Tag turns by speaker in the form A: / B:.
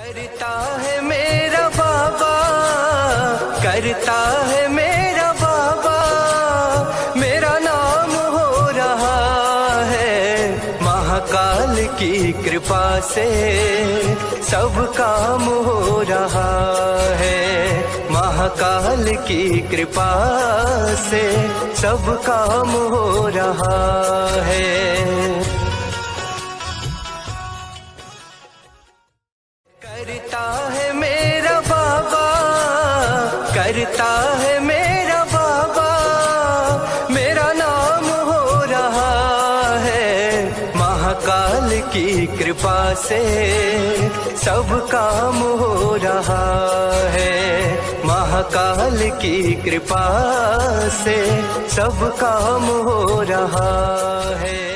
A: करता है मेरा बाबा, करता है मेरा बाबा, मेरा नाम हो रहा है। महाकाल की कृपा से सब काम हो रहा है। महाकाल की कृपा से सब काम हो रहा है। करता है मेरा बाबा, करता है मेरा बाबा, मेरा नाम हो रहा है। महाकाल की कृपा से सब काम हो रहा है। महाकाल की कृपा से सब काम हो रहा है।